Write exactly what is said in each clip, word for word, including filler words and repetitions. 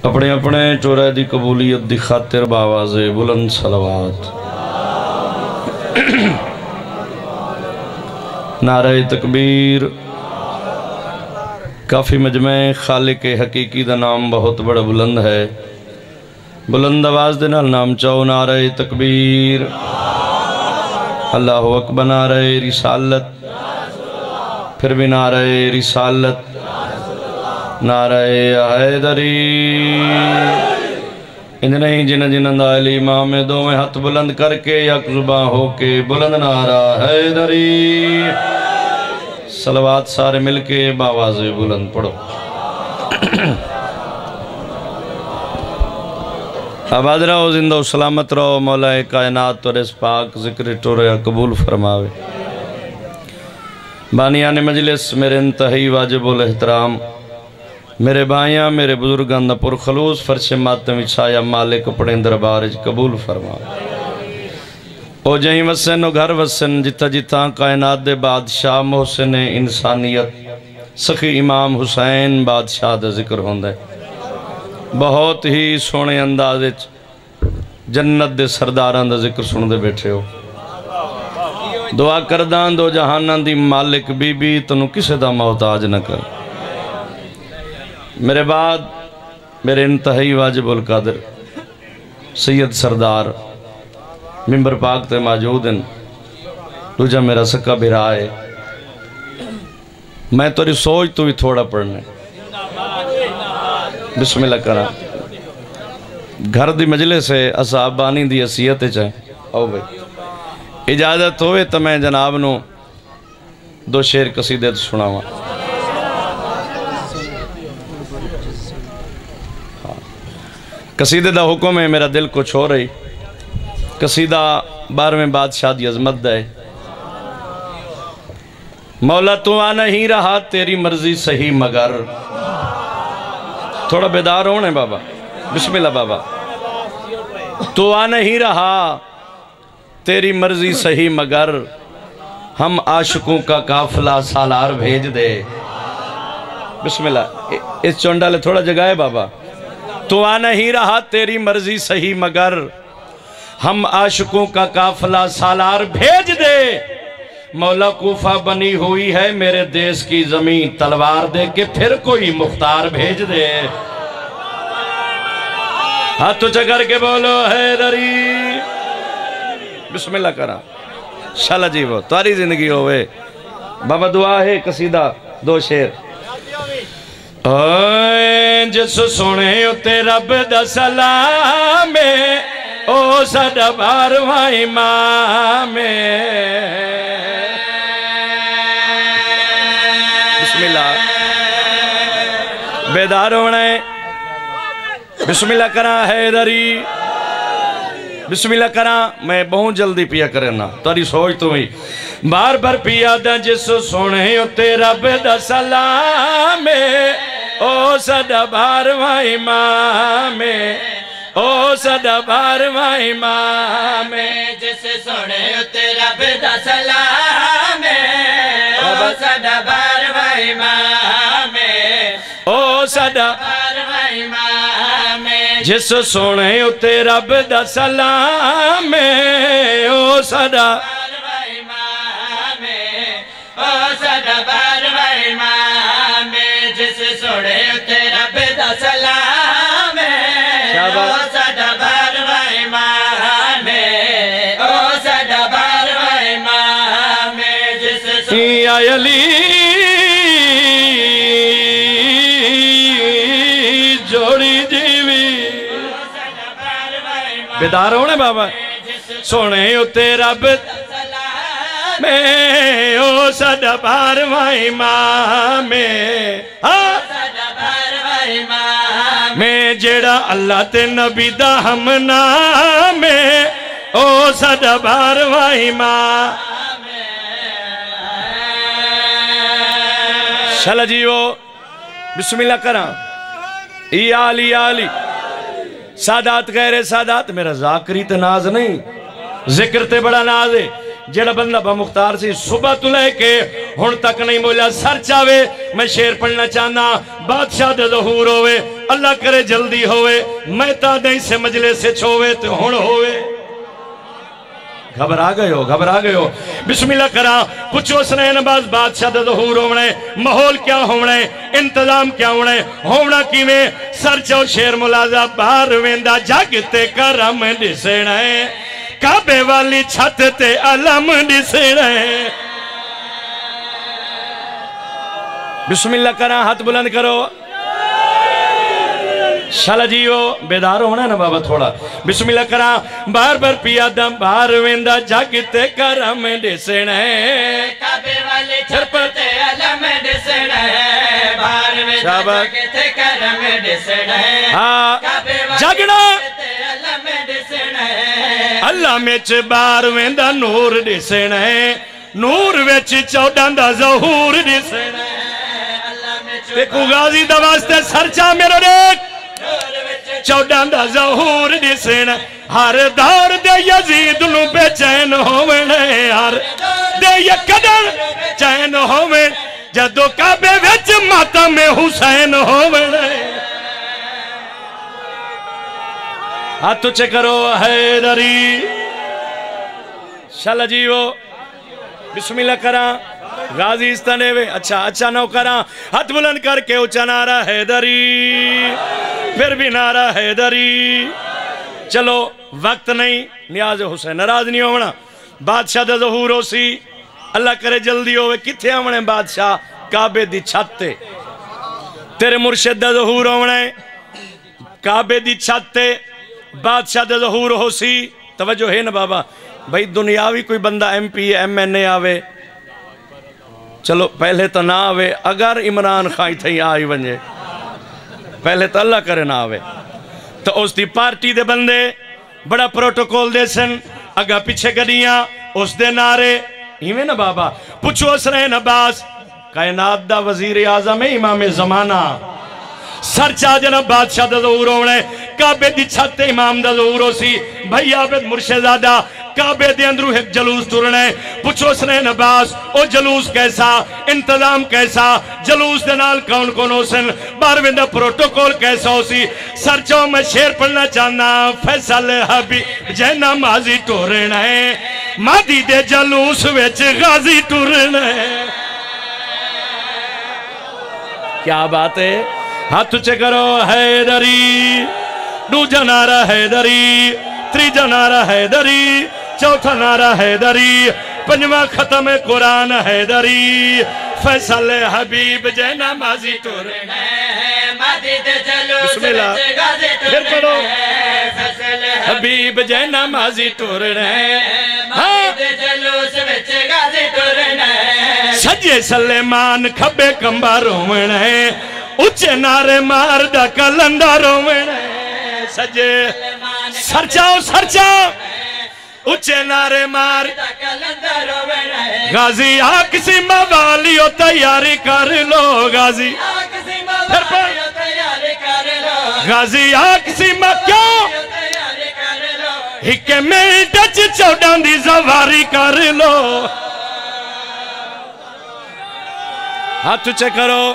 اپنے اپنے چورہ دی قبولیت دی خاطر باواز بلند صلوات نعرہ تکبیر کافی مجمع خالق حقیقی دا نام بہت بڑا بلند ہے بلند آواز دے نال نام چاہو نعرہ تکبیر اللہ اکبر نعرہ رسالت پھر بھی نعرہ رسالت نعرہ حیدری انج نہیں جن جن اندالی امام دو میں ہاتھ بلند کر کے یک زباں ہو کے بلند نعرہ حیدری صلوات سارے مل کے باواز بلند پڑھو آباد رہو زندہ و سلامت رہو مولا کائنات اور اس پاک ذکر ٹوریا قبول فرماوے بانیان مجلس میرے انتہائی واجب الاحترام میرے بھائیاں میرے بزرگان دا پر خلوص فرش ماتم چھایا مالک اپنے دربارج قبول فرماوے او جہیں وسن و گھر وسن جتا جتا کائنات دے بادشاہ محسن انسانیت سخی امام حسین بادشاہ دا ذکر ہوندہ ہے بہت ہی سونے اندازے جنت دے سرداران دا ذکر سن دے بیٹھے ہو دعا کردان دو جہانان دی مالک بی بی تنو کسے دا محتاج نہ کر میرے بعد میرے انتہائی واجب القادر سید سردار ممبر پاک تے موجود ہیں دوجہ میرا سکا بھی رائے میں توری سوچ تو بھی تھوڑا پڑھنے بسم اللہ کرا گھر دی مجلس ہے اصحابانی دی حیثیت چاہیں او بھئی اجازت ہوئے تو میں جناب نو دو شعر قصیدے سنا ہوا قصیدے دا حکم ہے میرا دل کو چھو رہی قصیدہ بارہویں بادشاہ دی عظمت دے مولا تو آ نہیں رہا تیری مرضی صحیح مگر تھوڑا بیدار ہونے بابا بسم اللہ بابا تو آ نہیں رہا تیری مرضی صحیح مگر ہم عاشقوں کا قافلہ سالار بھیج دے بسم اللہ اس چونڈا لے تھوڑا جگائے بابا تو آ نہیں رہا تیری مرضی صحیح مگر ہم عاشقوں کا قافلہ سالار بھیج دے مولا کوفہ بنی ہوئی ہے میرے دیس کی زمین تلوار دے کے پھر کوئی مختار بھیج دے ہاتھ تو چکر کے بولو حیدری بسم اللہ کرا شالا جی وہ تاری زندگی ہوئے بابا دعا ہے قصیدہ دو شعر جس سونے اتے رب دا سلام او ساڈا بارواں امام بسم اللہ بیدار ہونا ہے بسم اللہ کرا حیدری بسم اللہ کرا میں بہت جلدی پیا کرنا تاری سوچ تو ہی بار بار پیا دا جس سونے اتے رب دا سلام او ساڈا بارواں امام او ساڈا بارواں امام جس سونے اتے رب دا سلام او ساڈا بارواں امام او ساڈا بارواں امام جس سونے اتے رب دا سلام او ساڈا بارواں امام او ساڈا بارواں امام جس سونے اتے رب دا سلام او ساڈا بارواں امام او ساڈا بارواں امام جس یا علی جوڑی جیوی بیدار ہونے بابا سونے اتے رب میں او ساڈا بارواں امام میں جیڑا اللہ تے نبی دا ہم نام او ساڈا بارواں امام شالا جیو بسم اللہ کرا ای آلی آلی سادات غیر سادات میرا ذاکری تے ناز نہیں ذکر تے بڑا ناز ہے جڑا بندہ با مختار سی صبح تو لے کے ہن تک نہیں بولا سر چاوے میں شیر پڑھنا چاہنا بادشاہ دے ظہور ہوئے اللہ کرے جلدی ہوئے میں تا دیں سے مجلے سے چھوئے تو ہن ہوئے گھبرا گئے ہو گھبرا گئے ہو بسم اللہ کرا پچھو سنین باز بادشاہ دے ظہور ہونے ماحول کیا ہونے انتظام کیا ہونے ہونا کی میں سر چو شیر ملازہ باہر ویندہ جاگتے کرم ڈسنے کعبے والی چھت تے علم ڈسنے بسم اللہ کرا ہاتھ بلند کرو شالا جیو بیدار ہونا ہے نا بابا تھوڑا بسم اللہ کرا بار بار پیا دم بار ویندہ جاگتے کرم ڈسنے کعبے والی چھت تے علم ڈسنے بار ویندہ جاگتے کرم ڈسنے ہاں جاگنا اللہ میچ بار ویندہ نور ڈسنے نور ویچ چودان دا ظہور ڈسنے دیکھو غازی دا واسطے سرچا میرا دیکھ چودان دا ظہور ڈسنے ہر دور دے یزید نو بے چین ہوئے ہر دے یقدر چین ہوئے جدو کعبے ویچ ماتم حسین ہوئے ہاتھ چے کرو حیدری شالا جیو بسم اللہ کرا غازی استنے وے اچھا اچھا نو کرا ہاتھ بلند کر کے اچھا نعرہ حیدری پھر بھی نعرہ حیدری چلو وقت نہیں نیاز حسین ناراض نہیں ہونا بادشاہ دے ظہور ہو سی اللہ کرے جلدی ہوئے کتھے ہونے بادشاہ کعبے دی چھت تے تیرے مرشد دے ظہور ہونے کعبے دی چھت تے بادشاہ دے ظہور ہو سی توجہ ہے نا بابا بھئی دنیاوی کوئی بندہ ایم پی ایم این اے آوے چلو پہلے تو نہ آوے اگر عمران خان تھے آئی ونجے پہلے تو اللہ کرے نہ آوے تو اس دی پارٹی دے بندے بڑا پروٹوکول دے سن اگا پیچھے گڑیاں اس دے نعرے ہیویں نا بابا پوچھو اسرین عباس کائنات دا وزیر اعظم امام زمانہ سرچا جناب بادشاہ دا ظہور ہونے کعبے دی چھت امام دا ظہور ہو سی بھائی عابد مرشدزادہ کعبے دے اندرو ایک جلوس ترنے پوچھو سنین عباس او جلوس کیسا انتظام کیسا جلوس دے نال کون کون ہو سن باروندہ پروٹوکول کیسا ہو سی سرچوں میں شیر پڑھنا چاہنا فیصل حبیب جے نمازی ٹورنے مادی دے جلوس ویچ غازی ٹورنے کیا بات ہے ہاتھ چے کرو حیدری دو جنارہ حیدری تری جنارہ حیدری چوتھا نعرہ حیدری پنجواں ختم قرآن حیدری فیصل حبیب جے نمازی ٹورنے بسم اللہ پھر پڑھو حبیب جے نمازی ٹورنے سجے سلیمان کھبے کمبا رومنے اچھے نعرے مار دا کلندہ رومنے سجے سر جاؤ سر جاؤ اچھے نعرے مار غازی آکسی موالیو تیاری کر لو غازی غازی آکسی مکیوں ہکے میں ڈچ چوڑان دی زواری کر لو ہاتھ چے کرو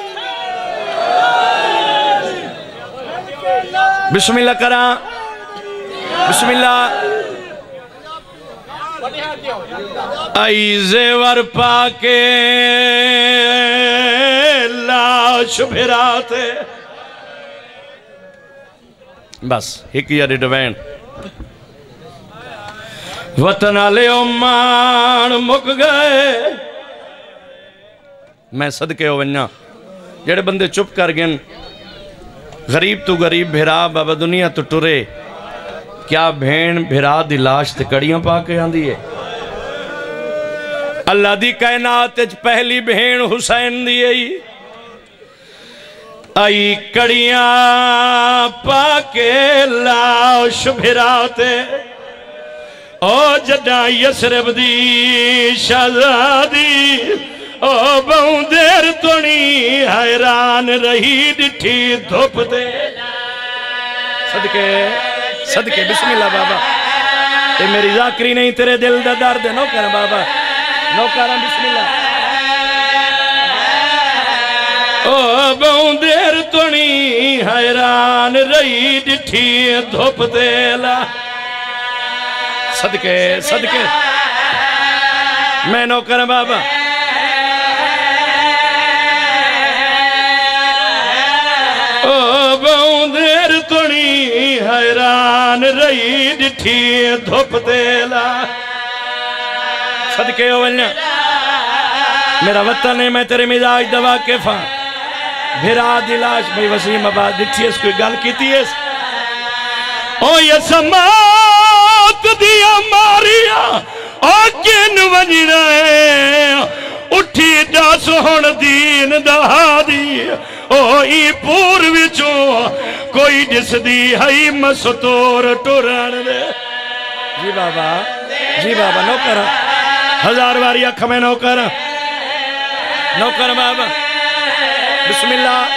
بسم اللہ کرا بسم اللہ آئی زیور پاکے لاش بھراتے بس ایک یاری ڈوین وطن آلے امان مک گئے میں صدقے ہو ونیا جڑے بندے چپ کر گئن غریب تو غریب بھرا بابا دنیا تو ٹرے کیا بھین بھرا دی لاش تے کڑیاں پاکے آندھی ہے اللہ دی کائنات پہلی بھین حسین دی آئی آئی کڑیاں پاکے لاش بھراتے او جدہ یسرب دی شہزادی او بہوں دیر تونی حیران رہی ڈٹھی دھوپ دے صدقے صدقے بسم اللہ بابا یہ میری ذاکری نہیں تیرے دل دا درد ہے نوکر بابا نوکرہ بسم اللہ او بہن دیر تونی حیران رہی ڈٹھی دھوپ دیلا صدقے صدقے میں نوکر بابا او بہن دیر تونی حیران رہی ڈٹھی دھوپ دیلا صدقے ہو ولیا میرا وطن ہے میں تیرے مزاج دوا کے فاں بھیرا دلاش بھئی وسیم آباد ڈٹھی اس کوئی گل کیتی ہے او یہ سماعت دیا ماریا آکین ونی رہے اٹھی دا سہن دین دہا دی او ای پور وچوں کوئی جس دی ہائی مستور ٹوران دے جی بابا جی بابا نوکر ہزار باری اکھ میں نوکر نوکر بابا بسم اللہ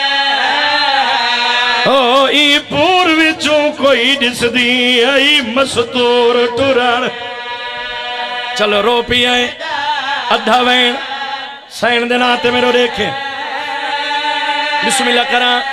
او ای پور وچوں کوئی جس دی ہائی مستور ٹوران چلو رو پی آئیں ادھا وین سین دناتے میرے دیکھیں بسم اللہ کران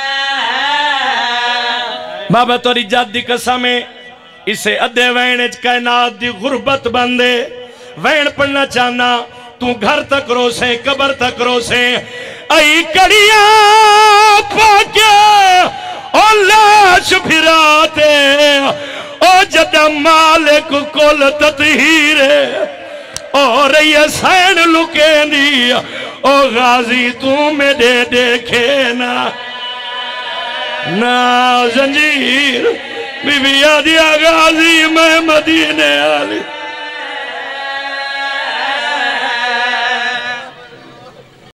بابا توری جاد دی قسمیں اسے ادھے وینج کائنات دی غربت بندے وین پڑھنا چاہنا تو گھر تک رو سے قبر تک رو سے ای کڑیاں پاکے او لاش پھراتے او جدہ مالک کل تطہیرے اور یہ سین لکیں دی او غازی تو میں دے دیکھے نا نا زنجیر بی بی آدیا غازی میں مدینے آلی